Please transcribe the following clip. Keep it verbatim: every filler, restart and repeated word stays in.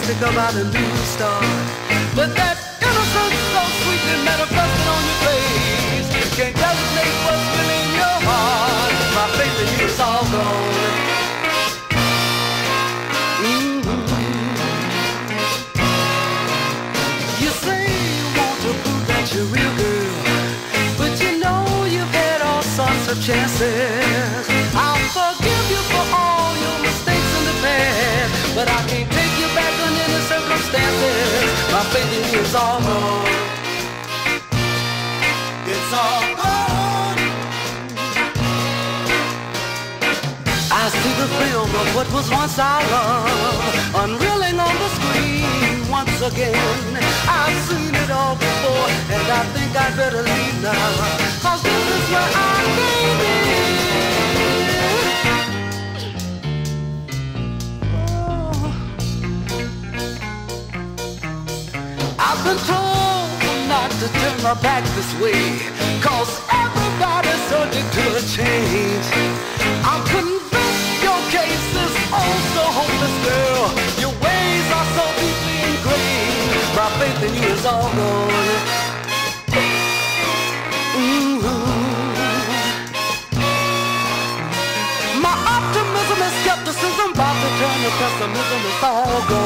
pessimistic about a new start. But that innocence so sweetly manifested on your face can't designate what's really in your heart. My faith in you is all gone. Mm-hmm. You say you want to prove that you're real girl, but you know you've had all sorts of chances. I'll forgive you for all your mistakes in the past, but I can't take you back under any circumstances. My faith in you is all gone. It's all gone. I see the film of what was once our love unreeling on the screen once again. I've seen it all before, and I think I'd better leave now, 'cause this is where I came in. Oh. I've been told not to turn my back this way, 'cause everybody's subject to a change. I'm convinced your case is oh so hopeless, girl. Your ways are so deeply ingrained. My faith in you is all gone. Mm-hmm. My optimism and skepticism about to turn to pessimism is all gone.